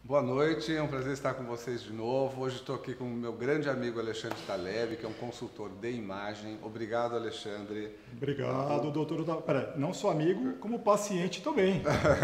Boa noite, é um prazer estar com vocês de novo. Hoje estou aqui com o meu grande amigo Alexandre Taleb, que é um consultor de imagem. Obrigado, Alexandre. Obrigado, doutor. Pera, não só amigo, como paciente também.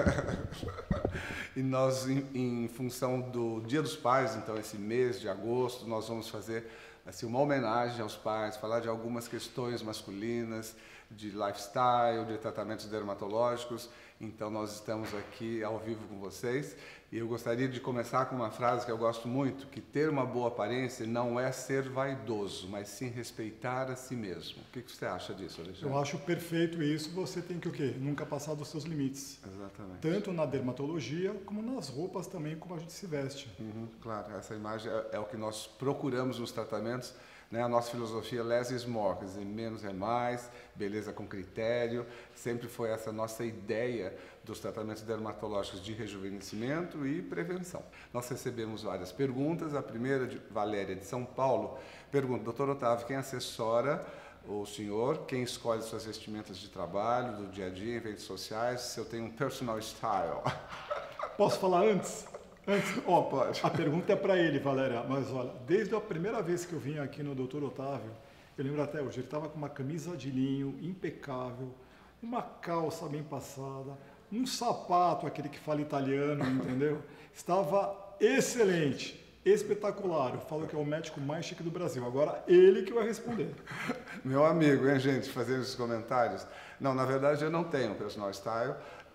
E nós, em função do Dia dos Pais, então esse mês de agosto, nós vamos fazer assim, uma homenagem aos pais, falar de algumas questões masculinas, de lifestyle, de tratamentos dermatológicos. Então nós estamos aqui ao vivo com vocês e eu gostaria de começar com uma frase que eu gosto muito, que ter uma boa aparência não é ser vaidoso, mas sim respeitar a si mesmo. O que você acha disso, Alexandre? Eu acho perfeito isso. Você tem que o quê? Nunca passar dos seus limites. Exatamente. Tanto na dermatologia, como nas roupas também, como a gente se veste. Claro, essa imagem é o que nós procuramos nos tratamentos, né? A nossa filosofia less is more, quer dizer, menos é mais, beleza com critério. Sempre foi essa nossa ideia dos tratamentos dermatológicos de rejuvenescimento e prevenção. Nós recebemos várias perguntas. A primeira de Valéria de São Paulo pergunta: Dr. Otávio, quem assessora o senhor, quem escolhe suas vestimentas de trabalho, do dia a dia, em eventos sociais, se eu tenho um personal style? Posso falar antes? Ó, Pode. a pergunta é para ele, Valéria, mas olha, desde a primeira vez que eu vim aqui no Dr. Otávio, eu lembro até hoje, ele estava com uma camisa de linho impecável, uma calça bem passada, um sapato, aquele que fala italiano, entendeu? Estava excelente, espetacular. Eu falo que é o médico mais chique do Brasil. Agora, ele que vai responder. Meu amigo, hein, gente, fazendo esses comentários. Não, na verdade eu não tenho personal style.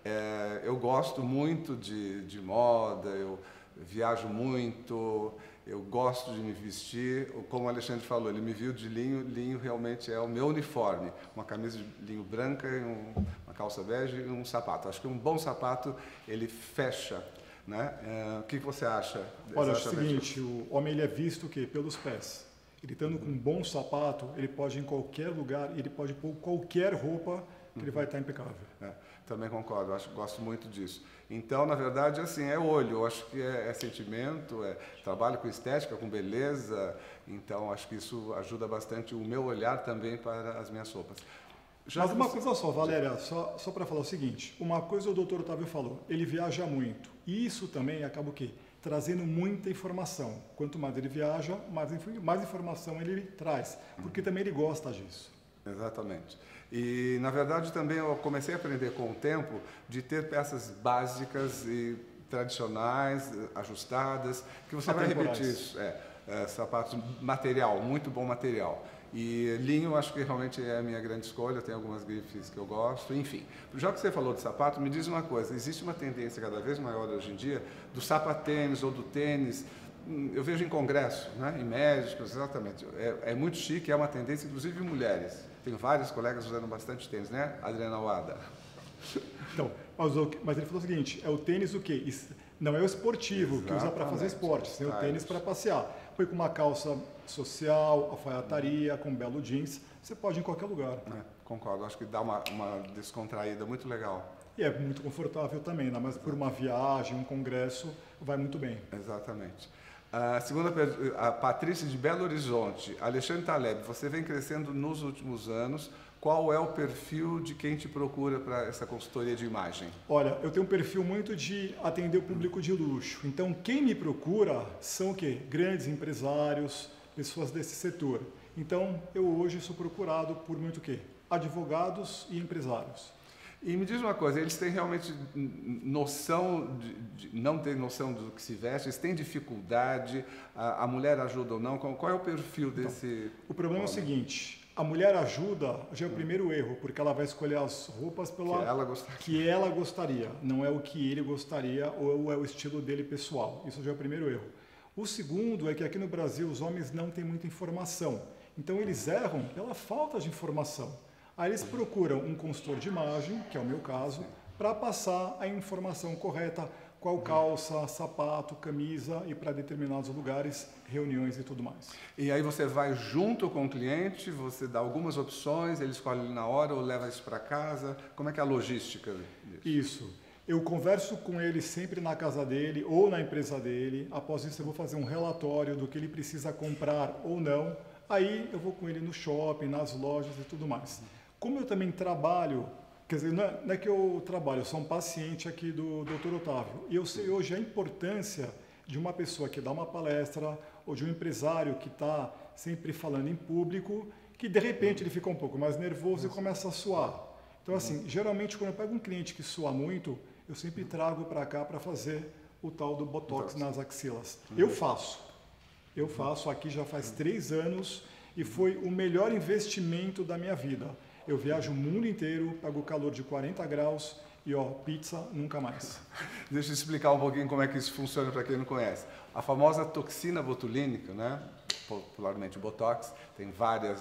Eu gosto muito de moda, eu viajo muito, eu gosto de me vestir. Como o Alexandre falou, ele me viu de linho, linho realmente é o meu uniforme. Uma camisa de linho branca, uma calça bege e um sapato. Acho que um bom sapato, ele fecha, né? O que você acha? Olha, é o seguinte, o homem ele é visto o quê? Pelos pés. Ele estando com um bom sapato, ele pode ir em qualquer lugar, ele pode pôr qualquer roupa que ele vai estar impecável. Também concordo, gosto muito disso. Então, na verdade, assim, é olho, eu acho que é sentimento, trabalho com estética, com beleza, então acho que isso ajuda bastante o meu olhar também para as minhas roupas. Mas uma coisa só, Valéria, só para falar o seguinte, uma coisa o doutor Otávio falou, ele viaja muito, e isso também acaba o quê? Trazendo muita informação. Quanto mais ele viaja, mais informação ele traz, porque também ele gosta disso. Exatamente. E, na verdade, também eu comecei a aprender com o tempo de ter peças básicas e tradicionais, ajustadas, que você vai repetir isso. Sapatos, material, muito bom material. E linho, acho que realmente é a minha grande escolha, tem algumas grifes que eu gosto, enfim. Já que você falou de sapato, me diz uma coisa, existe uma tendência cada vez maior hoje em dia do sapatênis ou do tênis. Eu vejo em congresso, né, em médicos, exatamente. É muito chique, é uma tendência, inclusive em mulheres. Tenho vários colegas usando bastante tênis, né, Adriana Wada? Então, mas ele falou o seguinte, é o tênis o quê? Não é o esportivo, exatamente, que usa para fazer esporte, tem o tênis para passear. Foi com uma calça social, alfaiataria, com um belo jeans, você pode ir em qualquer lugar. Concordo, acho que dá uma descontraída muito legal. E é muito confortável também, mas por uma viagem, um congresso, vai muito bem. Exatamente. A segunda pergunta, a Patrícia de Belo Horizonte. Alexandre Taleb, você vem crescendo nos últimos anos. Qual é o perfil de quem te procura para essa consultoria de imagem? Olha, eu tenho um perfil muito de atender o público de luxo. Então, quem me procura são o quê? Grandes empresários, pessoas desse setor. Então, eu hoje sou procurado por muito o quê? Advogados e empresários. E me diz uma coisa, eles têm realmente noção, não têm noção do que se veste, eles têm dificuldade, a mulher ajuda ou não? Qual é o perfil desse... Então, o problema é o seguinte, a mulher ajuda já é o primeiro erro, porque ela vai escolher as roupas que ela gostaria, não é o que ele gostaria ou é o estilo dele pessoal. Isso já é o primeiro erro. O segundo é que aqui no Brasil os homens não têm muita informação, então eles erram pela falta de informação. Aí eles procuram um consultor de imagem, que é o meu caso, para passar a informação correta, qual calça, sapato, camisa e para determinados lugares, reuniões e tudo mais. E aí você vai junto com o cliente, você dá algumas opções, ele escolhe na hora ou leva isso para casa? Como é que é a logística disso? Isso. Eu converso com ele sempre na casa dele ou na empresa dele. Após isso eu vou fazer um relatório do que ele precisa comprar ou não. Aí eu vou com ele no shopping, nas lojas e tudo mais. Como eu também trabalho Quer dizer, não é que eu trabalho, eu sou um paciente aqui do Dr. Otávio. E eu sei hoje a importância de uma pessoa que dá uma palestra ou de um empresário que está sempre falando em público, que de repente ele fica um pouco mais nervoso e começa a suar. Então, assim, geralmente quando eu pego um cliente que sua muito, eu sempre trago para cá para fazer o tal do Botox nas axilas. Eu faço aqui já faz 3 anos e foi o melhor investimento da minha vida. Eu viajo o mundo inteiro, pego calor de 40 graus e, pizza nunca mais. Deixa eu explicar um pouquinho como é que isso funciona para quem não conhece. A famosa toxina botulínica, né? Popularmente o Botox, tem vários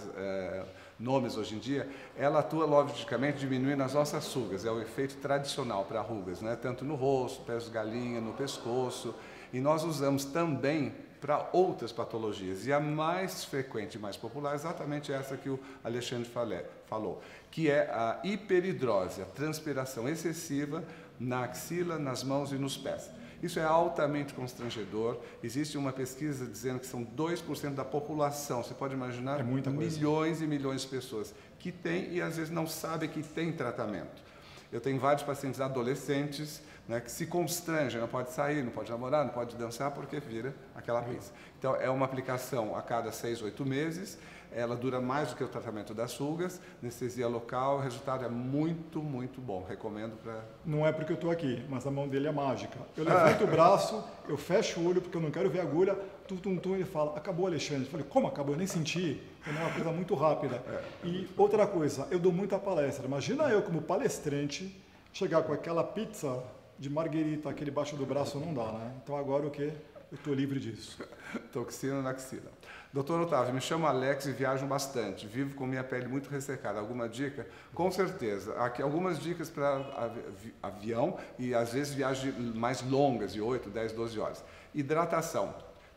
nomes hoje em dia, ela atua logicamente diminuindo as nossas rugas, é o efeito tradicional para rugas, né? Tanto no rosto, pés de galinha, no pescoço, e nós usamos também para outras patologias. E a mais frequente e mais popular é exatamente essa que o Alexandre falou, que é a hiperidrose, a transpiração excessiva na axila, nas mãos e nos pés. Isso é altamente constrangedor. Existe uma pesquisa dizendo que são 2% da população, você pode imaginar, milhões e milhões de pessoas que têm e às vezes não sabem que tem tratamento. Eu tenho vários pacientes adolescentes, né, que se constrangem, não pode sair, não pode namorar, não pode dançar porque vira aquela pizza. Então é uma aplicação a cada 6, 8 meses, ela dura mais do que o tratamento das rugas, anestesia local, o resultado é muito, muito bom, recomendo para... Não é porque eu estou aqui, mas a mão dele é mágica. Eu levanto o braço, eu fecho o olho porque eu não quero ver a agulha, ele fala, acabou, Alexandre. Eu falei, como acabou? Eu nem senti. É uma coisa muito rápida. E outra coisa, eu dou muita palestra. Imagina eu como palestrante chegar com aquela pizza de marguerita aqui debaixo do braço, não dá, né? Então agora o quê? Eu estou livre disso. Toxina na axila. Doutor Otávio, me chamo Alex e viajo bastante. Vivo com minha pele muito ressecada. Alguma dica? Com certeza. Aqui algumas dicas para avião e às vezes viagens mais longas, de 8, 10, 12 horas. Hidratação.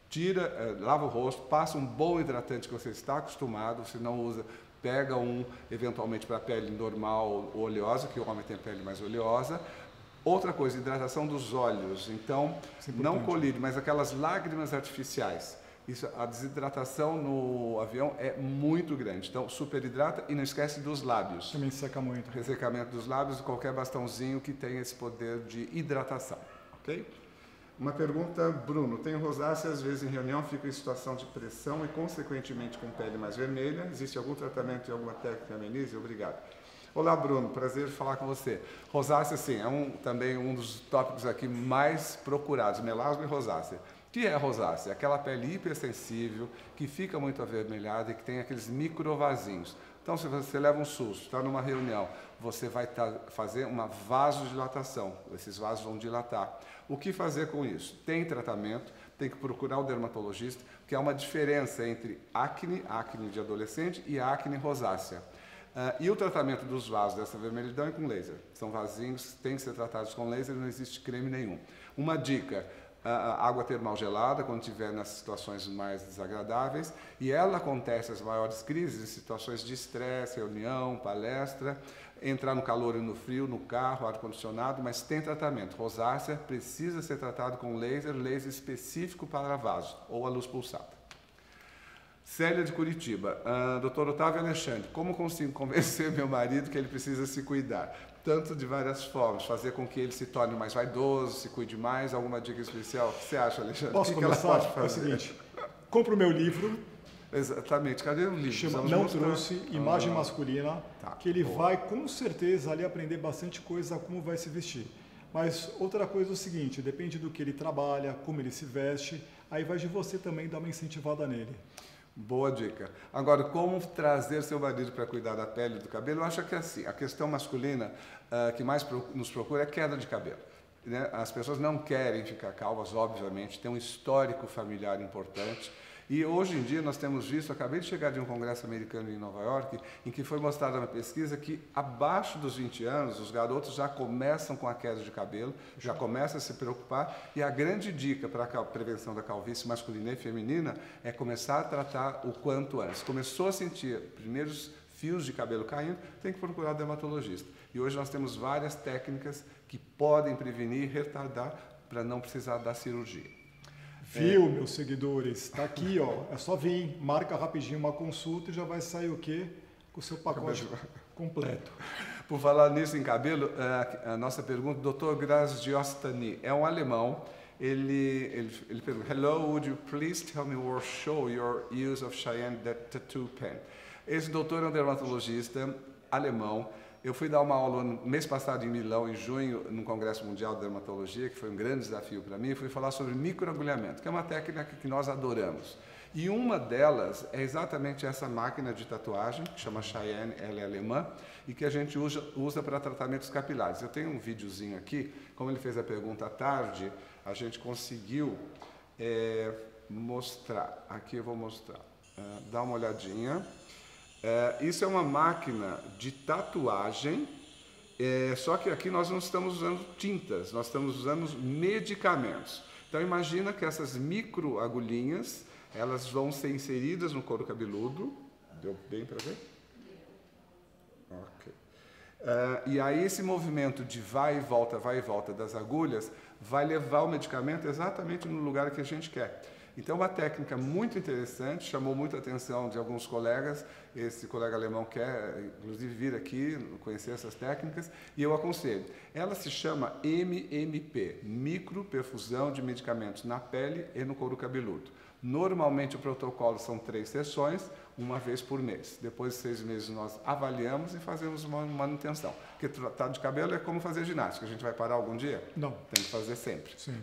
Lava o rosto, passa um bom hidratante que você está acostumado, se não usa, pega um eventualmente para a pele normal ou oleosa, que o homem tem a pele mais oleosa. Outra coisa, hidratação dos olhos. Então, não colírio, mas aquelas lágrimas artificiais. Isso, a desidratação no avião é muito grande. Então, superidrata e não esquece dos lábios. Também seca muito. Ressecamento dos lábios e qualquer bastãozinho que tenha esse poder de hidratação. Ok? Uma pergunta, Bruno. Tenho rosácea, às vezes em reunião fico em situação de pressão e consequentemente com pele mais vermelha. Existe algum tratamento e alguma técnica que amenize? Obrigado. Olá, Bruno, prazer falar com você. Rosácea, sim, é também um dos tópicos aqui mais procurados, melasma e rosácea. O que é rosácea? É aquela pele hipersensível, que fica muito avermelhada e que tem aqueles microvasinhos. Então, se você leva um susto, está numa reunião, você vai fazer uma vasodilatação, esses vasos vão dilatar. O que fazer com isso? Tem tratamento, tem que procurar o dermatologista, porque há uma diferença entre acne de adolescente e acne rosácea. E o tratamento dos vasos dessa vermelhidão é com laser. São vasinhos que têm que ser tratados com laser, não existe creme nenhum. Uma dica, água termal gelada, quando estiver nas situações mais desagradáveis, e ela acontece as maiores crises em situações de estresse, reunião, palestra, entrar no calor e no frio, no carro, ar-condicionado, mas tem tratamento. Rosácea precisa ser tratado com laser específico para vaso, ou a luz pulsada. Célia de Curitiba. Dr. Otávio Alexandre, como consigo convencer meu marido que ele precisa se cuidar? Tanto de várias formas, fazer com que ele se torne mais vaidoso, se cuide mais, alguma dica especial? O que você acha, Alexandre? Posso começar? É o seguinte, compra o meu livro. Exatamente, cadê o livro? Chama Não Trouxe, Imagem Masculina, que ele vai com certeza ali aprender bastante coisa como vai se vestir. Mas outra coisa é o seguinte, depende do que ele trabalha, como ele se veste, aí vai de você também dar uma incentivada nele. Boa dica. Agora, como trazer seu marido para cuidar da pele e do cabelo? Eu acho que é assim, a questão masculina que mais nos procura é queda de cabelo. Né? As pessoas não querem ficar calvas, obviamente, tem um histórico familiar importante. E hoje em dia nós temos visto, acabei de chegar de um congresso americano em Nova York, em que foi mostrada uma pesquisa que abaixo dos 20 anos, os garotos já começam com a queda de cabelo, já começam a se preocupar, e a grande dica para a prevenção da calvície masculina e feminina é começar a tratar o quanto antes. Começou a sentir primeiros fios de cabelo caindo, tem que procurar o dermatologista. E hoje nós temos várias técnicas que podem prevenir e retardar para não precisar da cirurgia. Viu, meus seguidores? Está aqui, ó. É só vir, marca rapidinho uma consulta e já vai sair o quê? Com o seu pacote completo. Por falar nisso em cabelo, a nossa pergunta, Dr. Graziostani, é um alemão. Ele pergunta, hello, would you please tell me or show your use of Cheyenne tattoo pen? Esse doutor é um dermatologista alemão. Eu fui dar uma aula no mês passado em Milão, em junho, no Congresso Mundial de Dermatologia, que foi um grande desafio para mim. Fui falar sobre microagulhamento, que é uma técnica que nós adoramos. E uma delas é exatamente essa máquina de tatuagem, que chama Cheyenne, ela é alemã, e que a gente usa para tratamentos capilares. Eu tenho um videozinho aqui, como ele fez a pergunta à tarde, a gente conseguiu mostrar. Aqui eu vou mostrar. Dá uma olhadinha. Isso é uma máquina de tatuagem, só que aqui nós não estamos usando tintas, nós estamos usando medicamentos. Então imagina que essas microagulhinhas, elas vão ser inseridas no couro cabeludo. Deu bem para ver? Ok. E aí esse movimento de vai e volta das agulhas vai levar o medicamento exatamente no lugar que a gente quer. Então, uma técnica muito interessante, chamou muita atenção de alguns colegas. Esse colega alemão quer, inclusive, vir aqui, conhecer essas técnicas, e eu aconselho. Ela se chama MMP, microperfusão de medicamentos na pele e no couro cabeludo. Normalmente, o protocolo são 3 sessões, uma vez por mês. Depois de 6 meses, nós avaliamos e fazemos uma manutenção. Porque tratar de cabelo é como fazer ginástica. A gente vai parar algum dia? Não. Tem que fazer sempre. Sim.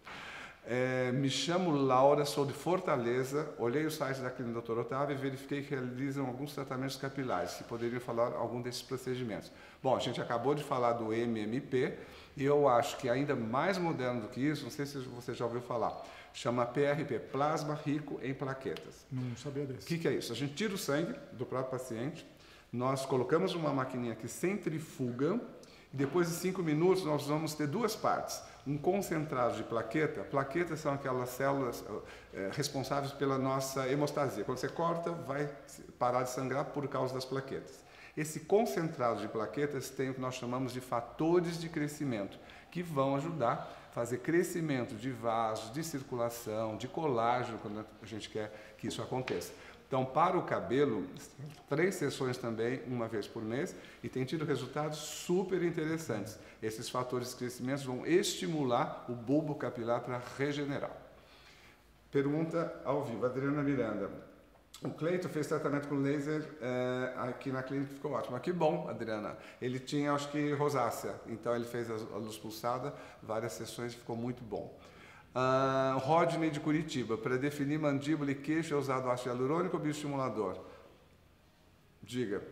Me chamo Laura, sou de Fortaleza, olhei o site da Clínica Dr. Otávio e verifiquei que realizam alguns tratamentos capilares, se poderiam falar algum desses procedimentos. Bom, a gente acabou de falar do MMP e eu acho que ainda mais moderno do que isso, não sei se você já ouviu falar, chama PRP, Plasma Rico em Plaquetas. Não sabia desse. O que é isso? A gente tira o sangue do próprio paciente, nós colocamos uma maquininha que centrifuga e depois de 5 minutos nós vamos ter 2 partes. Um concentrado de plaqueta. Plaquetas são aquelas células responsáveis pela nossa hemostasia. Quando você corta, vai parar de sangrar por causa das plaquetas. Esse concentrado de plaquetas tem o que nós chamamos de fatores de crescimento, que vão ajudar a fazer crescimento de vasos, de circulação, de colágeno, quando a gente quer que isso aconteça. Então, para o cabelo, 3 sessões também, uma vez por mês, e tem tido resultados super interessantes. Esses fatores de crescimento vão estimular o bulbo capilar para regenerar. Pergunta ao vivo, Adriana Miranda. O Cleito fez tratamento com laser aqui na clínica, ficou ótimo. Que bom, Adriana. Ele tinha, acho que, rosácea, então ele fez a luz pulsada, várias sessões, ficou muito bom. Rodney de Curitiba, para definir mandíbula e queixo é usado ácido hialurônico ou bioestimulador? Diga.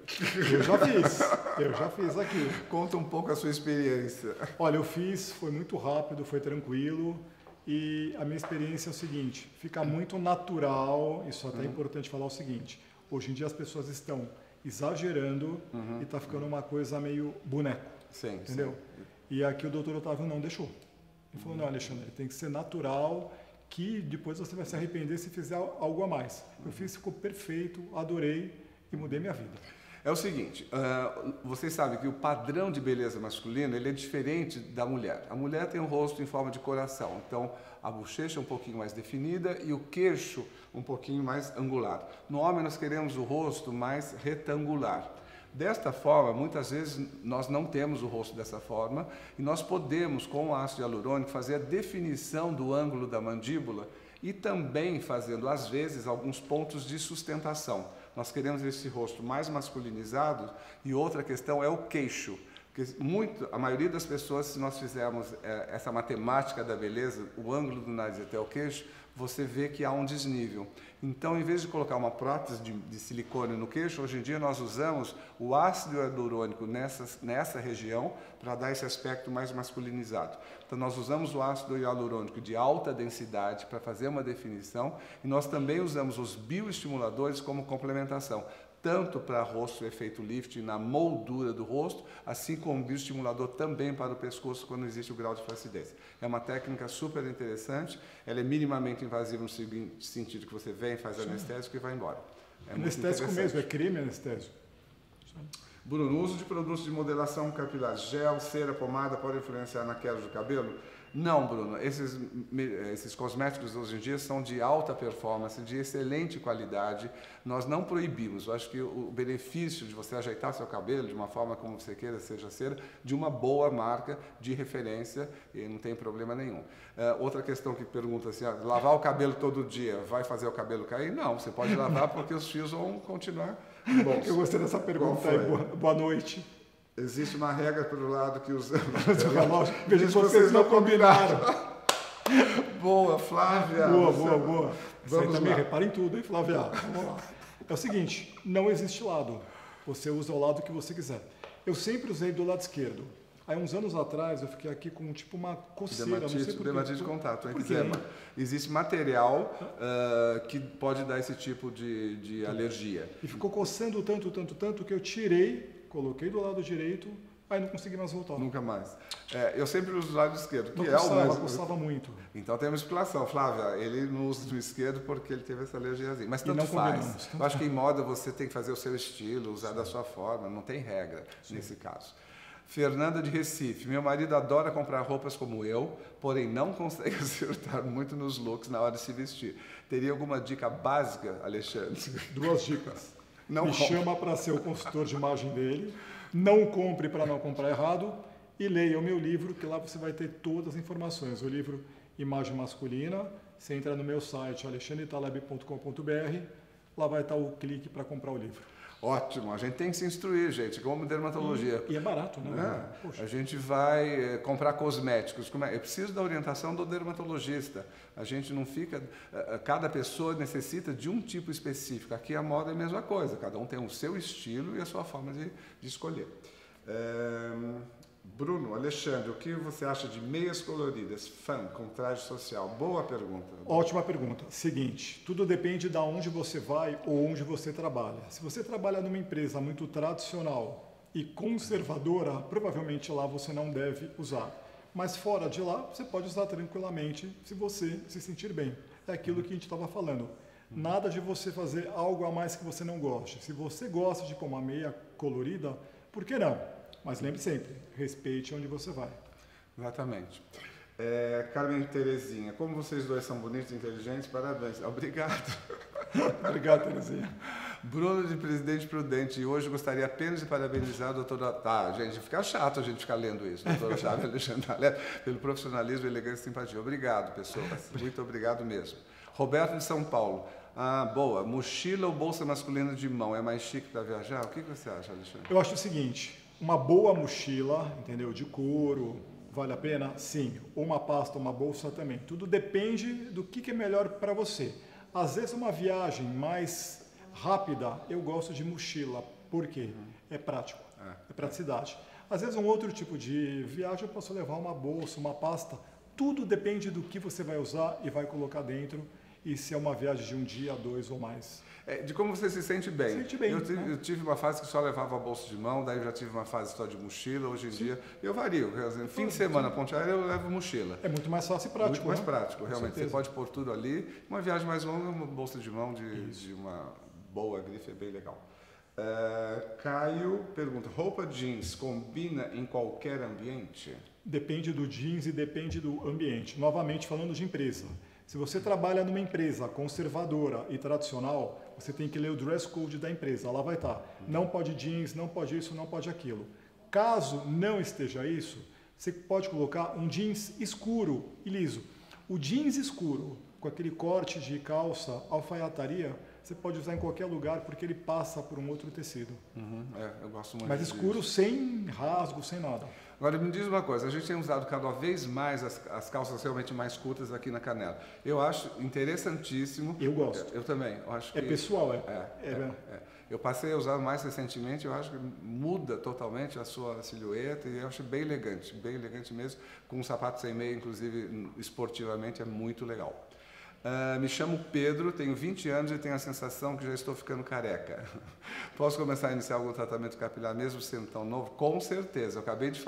Eu já fiz aqui. Conta um pouco a sua experiência. Olha, eu fiz, foi muito rápido, foi tranquilo e a minha experiência é o seguinte, fica muito natural, isso até é importante falar o seguinte, hoje em dia as pessoas estão exagerando e está ficando uma coisa meio boneco, entendeu? Sim. E aqui o Dr. Otávio não deixou. Ele falou, não, Alexandre, tem que ser natural, que depois você vai se arrepender se fizer algo a mais. Eu fiz, ficou perfeito, adorei e mudei minha vida. É o seguinte, vocês sabem que o padrão de beleza masculina ele é diferente da mulher. A mulher tem um rosto em forma de coração, então a bochecha é um pouquinho mais definida e o queixo um pouquinho mais angular. No homem nós queremos o rosto mais retangular. Desta forma, muitas vezes nós não temos o rosto dessa forma e nós podemos, com o ácido hialurônico, fazer a definição do ângulo da mandíbula e também fazendo, às vezes, alguns pontos de sustentação. Nós queremos esse rosto mais masculinizado e outra questão é o queixo. Porque a maioria das pessoas, se nós fizermos essa matemática da beleza, o ângulo do nariz até o queixo, você vê que há um desnível. Então, em vez de colocar uma prótese de silicone no queixo, hoje em dia nós usamos o ácido hialurônico nessa região para dar esse aspecto mais masculinizado. Então, nós usamos o ácido hialurônico de alta densidade para fazer uma definição e nós também usamos os bioestimuladores como complementação, tanto para rosto, efeito lifting na moldura do rosto, assim como bioestimulador também para o pescoço quando existe o grau de flacidez. É uma técnica super interessante, ela é minimamente invasiva no seguinte sentido que você vem, faz anestésico e vai embora. É anestésico mesmo, é creme anestésico. Bruno, o uso de produtos de modelação capilar, gel, cera, pomada, pode influenciar na queda do cabelo? Não, Bruno. Esses cosméticos hoje em dia são de alta performance, de excelente qualidade. Nós não proibimos. Eu acho que o benefício de você ajeitar seu cabelo de uma forma como você queira, seja ser de uma boa marca de referência, e não tem problema nenhum. Outra questão que pergunta assim, lavar o cabelo todo dia vai fazer o cabelo cair? Não, você pode lavar porque os fios vão continuar bons. Eu gostei dessa pergunta aí. Boa noite. Existe uma regra pelo lado que os... Veja se vocês não combinaram. Boa, Flávia. Boa. Você também repara em tudo, hein, Flávia? Vamos lá. É o seguinte, não existe lado. Você usa o lado que você quiser. Eu sempre usei do lado esquerdo. Aí, uns anos atrás, eu fiquei aqui com tipo uma coceira. Dermatite de contato, eczema. Existe material que pode dar esse tipo de alergia. E ficou coçando tanto que eu tirei, coloquei do lado direito, aí não consegui mais voltar. Nunca mais. Eu sempre uso do lado esquerdo, que coçava muito. Então tem uma explicação, Flávia. Ele não usa do esquerdo porque ele teve essa alergiazinha. Mas tanto faz. Eu acho que em moda você tem que fazer o seu estilo, usar da sua forma, não tem regra nesse caso. Fernanda de Recife. Meu marido adora comprar roupas como eu, porém não consegue acertar muito nos looks na hora de se vestir. Teria alguma dica básica, Alexandre? 2 dicas. Me chama para ser o consultor de imagem dele. Não compre para não comprar errado. E leia o meu livro, que lá você vai ter todas as informações. O livro Imagem Masculina. Você entra no meu site, alexandretaleb.com.br. Lá vai estar o clique para comprar o livro. Ótimo, a gente tem que se instruir, gente, como dermatologia. E é barato, né? A gente vai comprar cosméticos. Eu preciso da orientação do dermatologista. A gente não fica... Cada pessoa necessita de um tipo específico. Aqui a moda é a mesma coisa. Cada um tem o seu estilo e a sua forma de escolher. Bruno, Alexandre, o que você acha de meias coloridas, fã, com traje social? Boa pergunta. Ótima pergunta. Seguinte, tudo depende de onde você vai ou onde você trabalha. Se você trabalha numa empresa muito tradicional e conservadora, provavelmente lá você não deve usar. Mas fora de lá, você pode usar tranquilamente se você se sentir bem. É aquilo que a gente estava falando. Nada de você fazer algo a mais que você não goste. Se você gosta de pôr uma meia colorida, por que não? Mas lembre sempre, respeite onde você vai. Exatamente. Carmen Terezinha, como vocês dois são bonitos e inteligentes, parabéns. Obrigado. Obrigado, Terezinha. Bruno de Presidente Prudente, e hoje gostaria apenas de parabenizar a doutora... Tá, gente, fica chato a gente ficar lendo isso. Doutora Otávia Alexandre Alerta, pelo profissionalismo, elegância e simpatia. Obrigado, pessoas. Muito obrigado mesmo. Roberto de São Paulo. Boa. Mochila ou bolsa masculina de mão é mais chique para viajar? O que você acha, Alexandre? Eu acho o seguinte... Uma boa mochila, entendeu? De couro, vale a pena? Sim. Ou uma pasta, uma bolsa também. Tudo depende do que é melhor para você. Às vezes uma viagem mais rápida, eu gosto de mochila. Por quê? É prático. É praticidade. Às vezes um outro tipo de viagem eu posso levar uma bolsa, uma pasta. Tudo depende do que você vai usar e vai colocar dentro. E se é uma viagem de 1 dia, 2 ou mais. De como você se sente bem. Eu tive uma fase que só levava a bolsa de mão, daí eu já tive uma fase só de mochila. Hoje em dia eu vario. Fim de semana, ponte aérea, eu levo mochila. É muito mais fácil e prático. Muito mais prático, realmente. Você pode pôr tudo ali. Uma viagem mais longa, uma bolsa de mão de uma boa grife é bem legal. Caio pergunta, roupa jeans combina em qualquer ambiente? Depende do jeans e depende do ambiente. Novamente, falando de empresa. Se você trabalha numa empresa conservadora e tradicional, você tem que ler o dress code da empresa. Lá vai estar. Não pode jeans, não pode isso, não pode aquilo. Caso não esteja isso, você pode colocar um jeans escuro e liso. O jeans escuro, com aquele corte de calça, alfaiataria, você pode usar em qualquer lugar porque ele passa por um outro tecido. Eu gosto muito. Mas escuro, sem rasgo, sem nada. Agora, me diz uma coisa, a gente tem usado cada vez mais as calças realmente mais curtas aqui na canela. Eu acho interessantíssimo. Eu gosto. Eu também. Eu acho que pessoal, Eu passei a usar mais recentemente, eu acho que muda totalmente a sua silhueta e eu acho bem elegante mesmo. Com um sapato sem meia, inclusive, esportivamente, é muito legal. Me chamo Pedro, tenho 20 anos e tenho a sensação que já estou ficando careca. Posso começar a iniciar algum tratamento capilar mesmo sendo tão novo? Com certeza, eu acabei de falar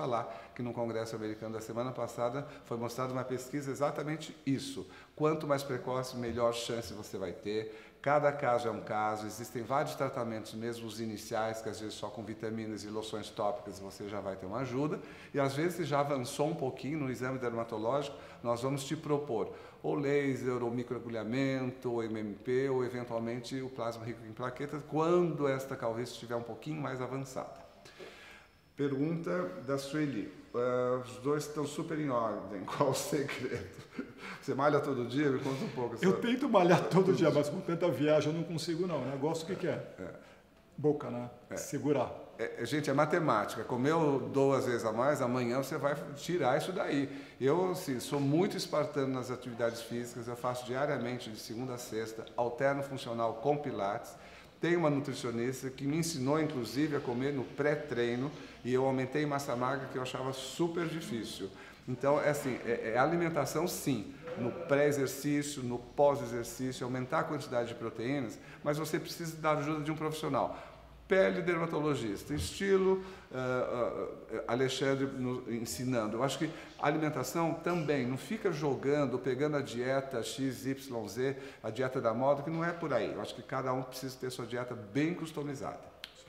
que no Congresso Americano da semana passada foi mostrada uma pesquisa exatamente isso. Quanto mais precoce, melhor chance você vai ter. Cada caso é um caso, existem vários tratamentos, mesmo os iniciais, que às vezes só com vitaminas e loções tópicas você já vai ter uma ajuda. E às vezes se já avançou um pouquinho no exame dermatológico, nós vamos te propor ou laser, ou microagulhamento, ou MMP, ou eventualmente o plasma rico em plaquetas, quando esta calvície estiver um pouquinho mais avançada. Pergunta da Sueli. Os dois estão super em ordem. Qual o segredo? Você malha todo dia? Me conta um pouco. Eu tento malhar todo dia, mas com tanta viagem eu não consigo não. O negócio que é? Boca, né? Segurar. Gente, é matemática. Como eu 2 vezes a mais, amanhã você vai tirar isso daí. Eu assim, sou muito espartano nas atividades físicas, eu faço diariamente, de segunda a sexta, alterno funcional com pilates. Tenho uma nutricionista que me ensinou, inclusive, a comer no pré-treino e eu aumentei massa magra que eu achava super difícil. Então, é alimentação, sim, no pré-exercício, no pós-exercício, aumentar a quantidade de proteínas, mas você precisa da ajuda de um profissional. Pele dermatologista, estilo Alexandre ensinando. Eu acho que a alimentação também, não fica jogando, pegando a dieta XYZ, a dieta da moda, que não é por aí. Eu acho que cada um precisa ter sua dieta bem customizada.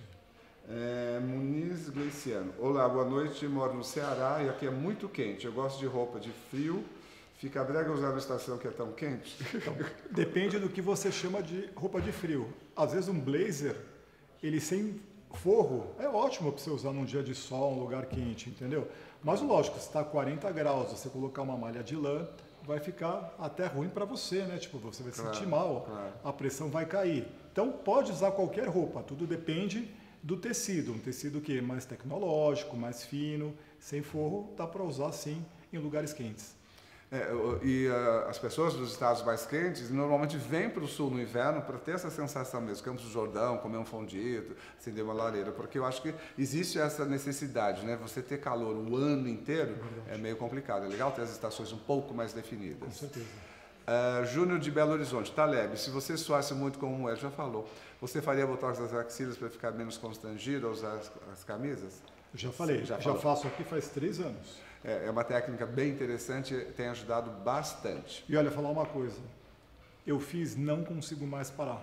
Muniz Gleiciano. Olá, boa noite, moro no Ceará e aqui é muito quente. Eu gosto de roupa de frio. Fica brega usar na estação que é tão quente? Então, depende do que você chama de roupa de frio. Às vezes um blazer, ele sem forro, é ótimo para você usar num dia de sol, um lugar quente, entendeu? Mas lógico, se está 40 graus, você colocar uma malha de lã, vai ficar até ruim para você, né? Tipo, você vai se sentir mal, a pressão vai cair. Então pode usar qualquer roupa, tudo depende do tecido. Um tecido que é mais tecnológico, mais fino, sem forro, dá para usar sim em lugares quentes. As pessoas dos estados mais quentes normalmente vêm para o sul no inverno para ter essa sensação mesmo, Campos do Jordão, comer um fondito, acender uma lareira, porque eu acho que existe essa necessidade, né? Você ter calor o ano inteiro é meio complicado, é legal ter as estações um pouco mais definidas. Com certeza. Júnior de Belo Horizonte, Taleb, se você suasse muito como o Moed já falou, você faria botox das axilas para ficar menos constrangido a usar as camisas? Já falei, já faço aqui faz 3 anos. É uma técnica bem interessante, tem ajudado bastante. E olha, falar uma coisa, eu fiz, não consigo mais parar.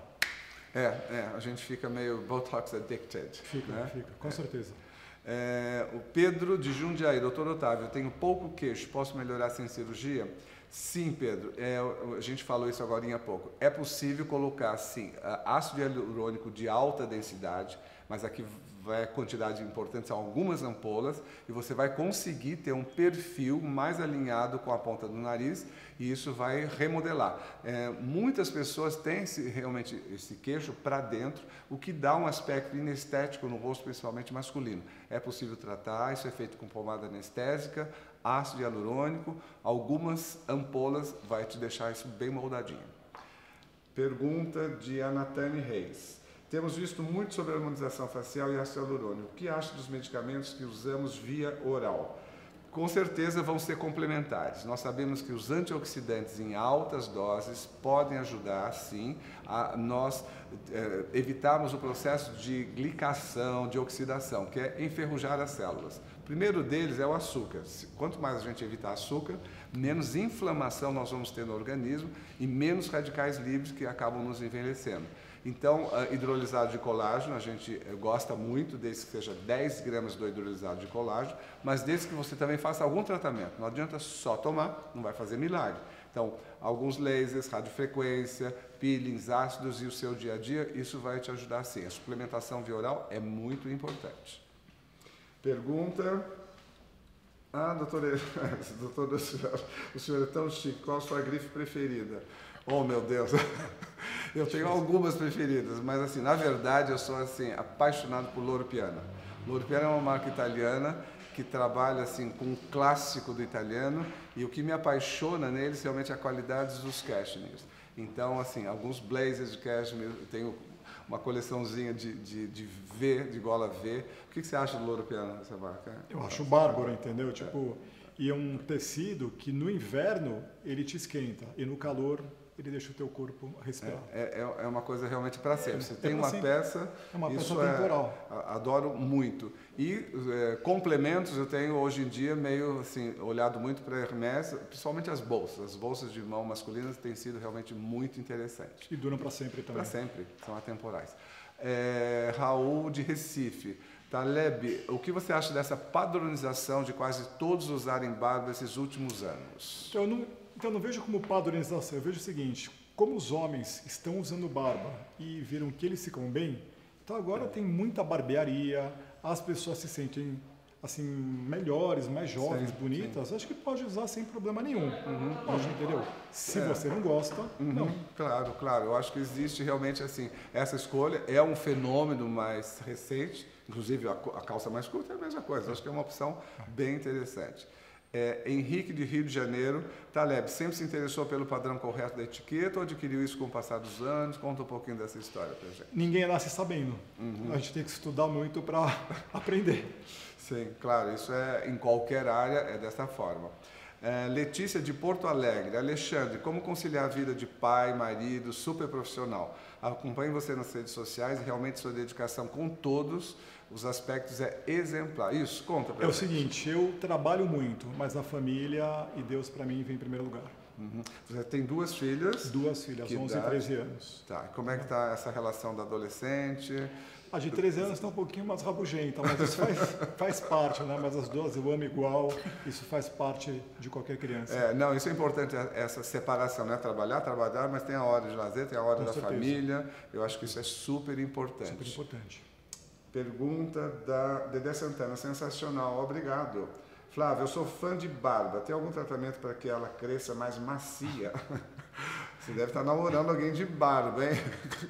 A gente fica meio Botox addicted. Fica, com certeza. O Pedro de Jundiaí, doutor Otávio, eu tenho pouco queixo, posso melhorar sem cirurgia? Sim, Pedro, a gente falou isso agora há pouco. É possível colocar, sim, ácido hialurônico de alta densidade, mas aqui vai a quantidade importante, são algumas ampolas, e você vai conseguir ter um perfil mais alinhado com a ponta do nariz, e isso vai remodelar. Muitas pessoas têm realmente esse queixo para dentro, o que dá um aspecto inestético no rosto, principalmente masculino. É possível tratar, isso é feito com pomada anestésica, ácido hialurônico, algumas ampolas vai te deixar isso bem moldadinho. Pergunta de Anatane Reis. Temos visto muito sobre a harmonização facial e ácido hialurônico. O que acha dos medicamentos que usamos via oral? Com certeza vão ser complementares. Nós sabemos que os antioxidantes em altas doses podem ajudar, sim, a nós evitarmos o processo de glicação, de oxidação, que é enferrujar as células. O primeiro deles é o açúcar. Quanto mais a gente evitar açúcar, menos inflamação nós vamos ter no organismo e menos radicais livres que acabam nos envelhecendo. Então, hidrolisado de colágeno, a gente gosta muito, desde que seja 10 gramas do hidrolisado de colágeno, mas desde que você também faça algum tratamento. Não adianta só tomar, não vai fazer milagre. Então, alguns lasers, radiofrequência, peelings, ácidos e o seu dia a dia, isso vai te ajudar sim. A suplementação via oral é muito importante. Pergunta... doutor, o senhor é tão chique, qual a sua grife preferida? Oh, meu Deus! Eu tenho algumas preferidas, mas assim, na verdade eu sou assim, apaixonado por Loro Piana. Loro Piana é uma marca italiana que trabalha assim, com um clássico do italiano, e o que me apaixona neles realmente é a qualidade dos cashmeres. Então, assim, alguns blazers de cashmere, eu tenho uma coleçãozinha de V, de gola V. O que você acha do Loro Piana, essa marca? Eu acho bárbaro, entendeu? Tipo, E é um tecido que no inverno ele te esquenta e no calor ele deixa o teu corpo respirar. É uma coisa realmente para sempre. Você tem uma peça, é uma peça temporal. Adoro muito. E complementos eu tenho hoje em dia meio assim, olhado muito para Hermès, principalmente as bolsas. As bolsas de mão masculinas têm sido realmente muito interessantes. E duram para sempre também. Para sempre, são atemporais. Raul de Recife. Taleb, o que você acha dessa padronização de quase todos usarem barba esses últimos anos? Então, eu não vejo como padronização, eu vejo o seguinte, como os homens estão usando barba e viram que eles ficam bem, então agora tem muita barbearia, as pessoas se sentem assim, melhores, mais jovens, bonitas, acho que pode usar sem problema nenhum. Pode, entendeu? Se você não gosta, não. Claro. Eu acho que existe realmente assim, essa escolha é um fenômeno mais recente, inclusive a calça mais curta é a mesma coisa, acho que é uma opção bem interessante. Henrique de Rio de Janeiro, Taleb, sempre se interessou pelo padrão correto da etiqueta ou adquiriu isso com o passar dos anos? Conta um pouquinho dessa história pra gente. Ninguém nasce sabendo. A gente tem que estudar muito para aprender. Sim, claro, isso em qualquer área é dessa forma. Letícia de Porto Alegre, Alexandre, como conciliar a vida de pai, marido, super profissional? Acompanho você nas redes sociais e realmente sua dedicação com todos os aspectos é exemplar. Isso, conta pra gente. É o seguinte, eu trabalho muito, mas a família e Deus para mim vem em primeiro lugar. Você tem duas filhas? 11 e 13 anos. Tá, como é que está essa relação da adolescente? A de 13 anos está um pouquinho mais rabugenta, mas isso faz parte, né? Mas as duas eu amo igual, isso faz parte de qualquer criança. Não, isso é importante, essa separação, né? Trabalhar, mas tem a hora de lazer, tem a hora da família. Eu acho que isso é super importante. Super importante. Pergunta da Dedé Santana, sensacional, obrigado. Flávio, eu sou fã de barba, tem algum tratamento para que ela cresça mais macia? Você deve estar namorando alguém de barba, hein?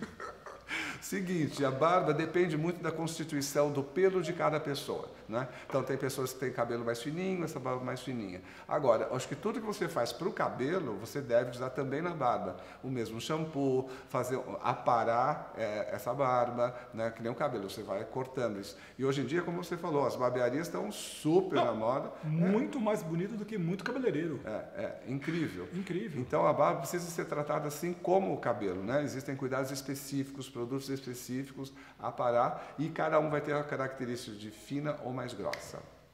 Seguinte, a barba depende muito da constituição do pelo de cada pessoa, né? Então tem pessoas que têm cabelo mais fininho, essa barba mais fininha. Agora, acho que tudo que você faz para o cabelo, você deve usar também na barba. O mesmo shampoo, aparar essa barba, né? Que nem o cabelo, você vai cortando isso. E hoje em dia, como você falou, as barbearias estão super na moda. Muito mais bonito do que muito cabeleireiro. Incrível. Incrível. Então a barba precisa ser tratada assim como o cabelo, né? Existem cuidados específicos, produtos específicos a parar e cada um vai ter a característica de fina ou mais grossa.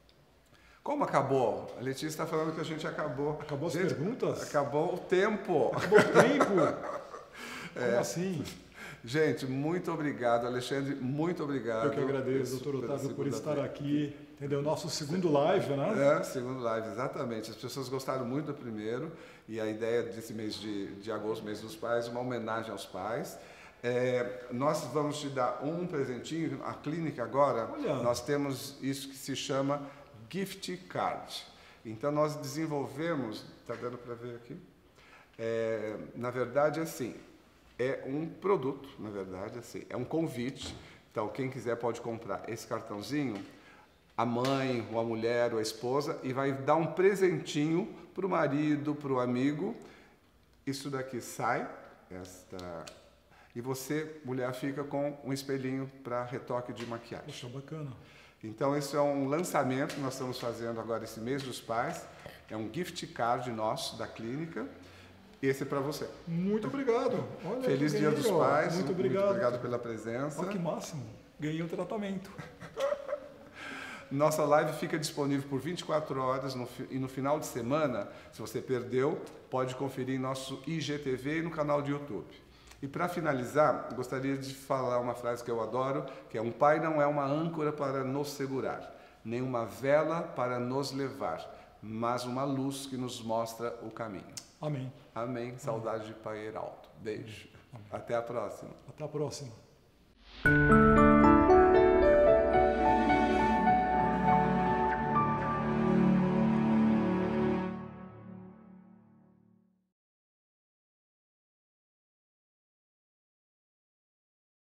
Como acabou? A Letícia está falando que a gente acabou. Acabou as perguntas? Acabou o tempo. Acabou o tempo? Como assim? Gente, muito obrigado. Alexandre, muito obrigado. Eu que agradeço, doutor Otávio, por estar aqui. Entendeu? Nosso segundo live, né? Segundo live, exatamente. As pessoas gostaram muito do primeiro e a ideia desse mês de agosto, mês dos pais, uma homenagem aos pais. Nós vamos te dar um presentinho. A clínica agora, nós temos isso que se chama gift card. Então nós desenvolvemos, está dando para ver aqui? Na verdade, assim, é um produto, na verdade, assim, é um convite. Então quem quiser pode comprar esse cartãozinho, a mãe, ou a mulher, ou a esposa, e vai dar um presentinho para o marido, para o amigo. Isso daqui sai, e você, mulher, fica com um espelhinho para retoque de maquiagem. Poxa, bacana. Então, isso é um lançamento que nós estamos fazendo agora esse mês dos pais. É um gift card nosso, da clínica. Esse é para você. Muito obrigado. Olha, Feliz Dia dos Pais. Muito obrigado. Muito obrigado pela presença. Olha que máximo. Ganhei um tratamento. Nossa live fica disponível por 24 horas e no final de semana, se você perdeu, pode conferir em nosso IGTV e no canal do YouTube. E para finalizar, gostaria de falar uma frase que eu adoro, que é: um pai não é uma âncora para nos segurar, nem uma vela para nos levar, mas uma luz que nos mostra o caminho. Amém. Amém. Saudade de Pai Heraldo. Beijo. Amém. Até a próxima. Até a próxima.